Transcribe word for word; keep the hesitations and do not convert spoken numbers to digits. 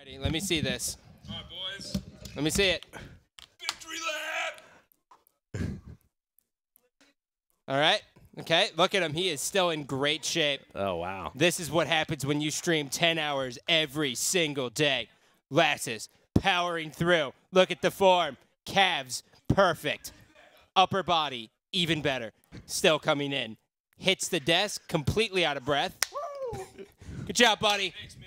Ready, let me see this. All right, boys. Let me see it. Victory lap. All right. Okay, look at him. He is still in great shape. Oh, wow. This is what happens when you stream ten hours every single day. Lassiz, powering through. Look at the form. Calves, perfect. Upper body, even better. Still coming in. Hits the desk, completely out of breath. Good job, buddy. Thanks, man.